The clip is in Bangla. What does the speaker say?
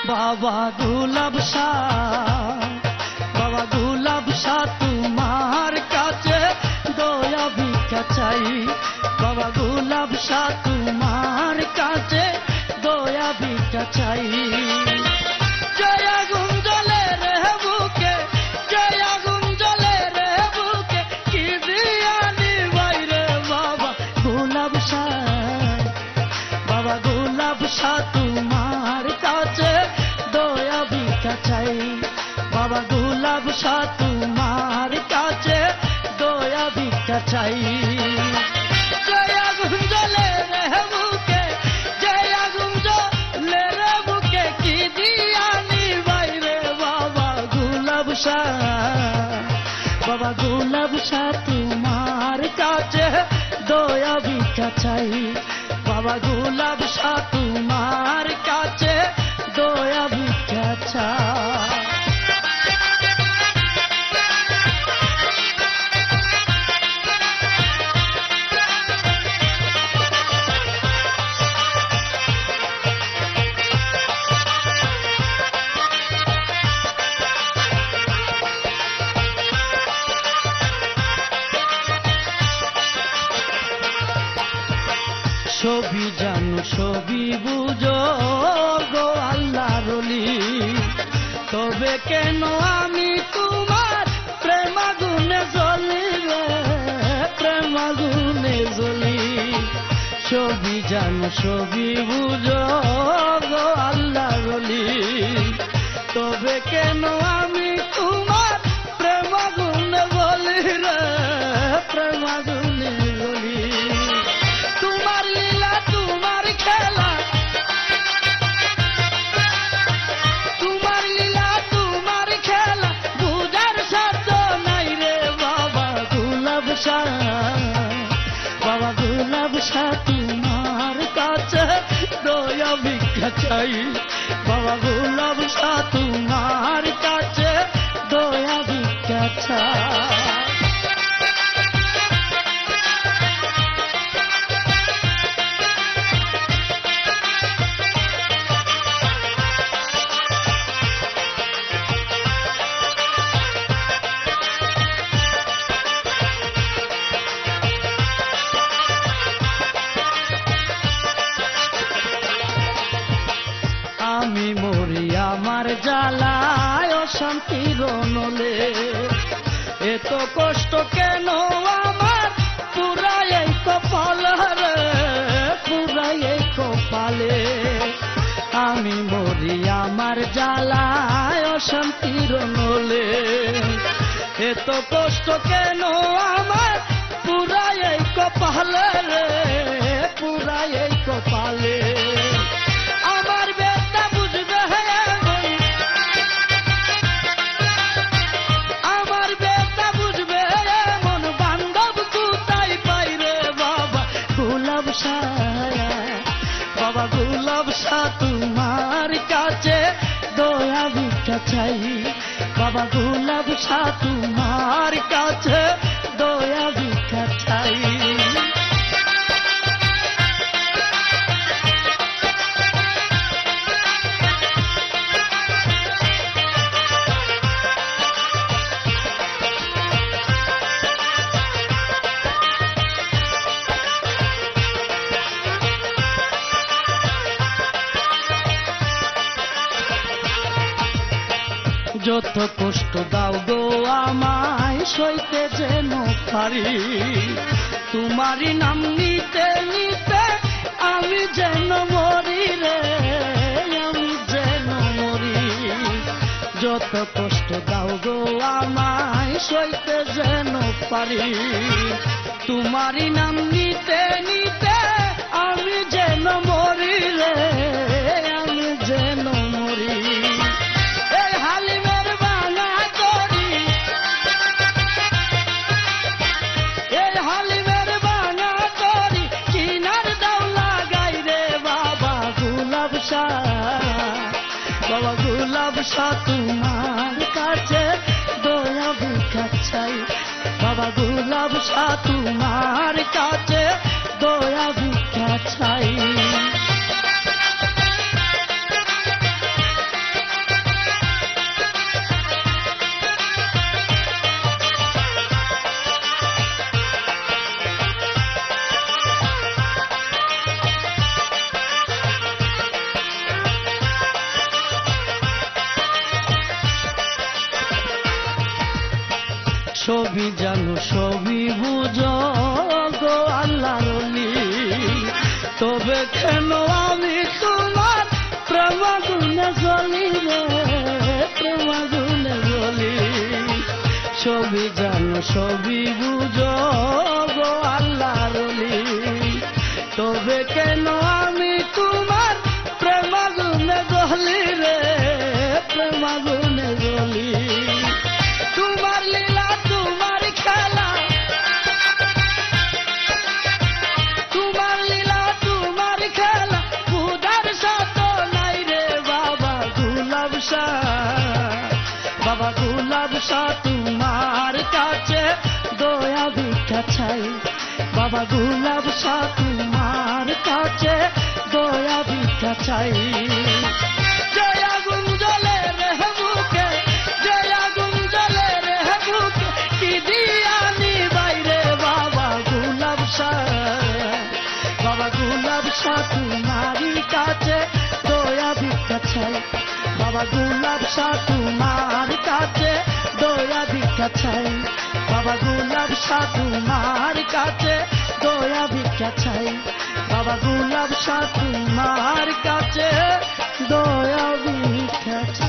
बाबा गुलाब शाह तुम्हार काছে দয়া ভিক্ষা চাই বাবা গুলাব শাহ তোমার কাছে দয়া ভিক্ষা চাই জয় আগুন জ্বলে রে বুকে জয় আগুন জ্বলে রে বুকে কি দিয়া নিভাই রে বাবা গুলাব শাহ তোমার কাছে দয়া ভিক্ষা চাই বাবা গুলাব শাহ তোমার কাছে দয়া ভিক্ষা চাই জয় আগুন জ্বলে রে বুকে জয় আগুন জ্বলে রে বুকে কি দিয়া নিভাই রে বাবা গুলাব শাহ তোমার কাছে দয়া ভিক্ষা চাই বাবা গুলাব শাহ তোমার কাছে দয়া ভিক্ষা চাই সবই জানো সবই বুঝো গো আল্লাহর ওলি তবে কেন আমি তোমার প্রেমাগুনে জ্বলি রে প্রেমাগুনে জ্বলি সবই জানো সবই বুঝো গো আল্লাহর ওলি তবে কেন আমি তোমার প্রেমাগুনে জ্বলি রে প্রেমাগুনে জ্বলি বাবা গুলাব শাহ তোমার কাছে দয়া ভিক্ষা চাই বাবা গুলাব শাহ তোমার কাছে দয়া ভিক্ষা চাই আমি মরি আমার জ্বালায় অশান্তির নলে এত কষ্ট কেন আমার পুরাই এই কপাল রে পুরাই এই কপালে আমি মরি আমার জ্বালায় অশান্তির নলে এত কষ্ট কেন আমার পুরাই এই কপালে রে পুরাই এই কপালে বাবা গুলাব শাহ তোমার কাছে দয়া ভিক্ষা চাই বাবা গুলাব শাহ তোমার কাছে দয়া ভিক্ষা চাই যত কষ্ট দাও গো আমায় সইতে যেন পারি তোমারই নাম নিতে নিতে আমি যেন মরি রে আমি যেন মরি যত কষ্ট দাও গো আমায় সইতে যেন পারি তোমারই নাম নিতে নিতে আমি যেন মরি রে আমি যেন মরি বাবা গুলাব শাহ তোমার কাছে দয়া ভিক্ষা চাই বাবা গুলাব শাহ তোমার কাছে দয়া ভিক্ষা চাই সবই জানো সবই বুঝো গো আল্লাহর ওলি, তবে কেন আমি তোমার প্রেম আগুনে জ্বলি রে, প্রেম আগুনে জ্বলি। সবই জানো সবই বুঝো গো আল্লাহর ওলি, তবে কেন আমি তোমার প্রেম আগুনে জ্বলি রে, প্রেম আগুনে জ্বলি। তোমার লীলা তোমার খেলা, তোমার লীলা তোমার খেলা, খুদার সাথ নাই রে বাবা গোলাপ শাহ, বাবা গোলাপ শাহ তোমার কাছে দয়া ভিক্ষা চাই, বাবা গোলাপ শাহ তোমার কাছে দয়া ভিক্ষা চাই। জয় আগুন জ্বলে রে বুকে, জয় আগুন জ্বলে রে বুকে, কি দিয়া নিবাই রে বাবা গোলাপ শাহ, বাবা গোলাপ শাহ তোমারই কাছে দয়া ভিক্ষা চাই, বাবা গোলাপ শাহ তোমার কাছে দয়া ভিক্ষা চাই, বাবা গোলাপ শাহ তোমার কাছে দয়া ভিক্ষা চাই, বাবা গোলাপ শাহ তোমার কাছে দয়া ভিক্ষা চাই।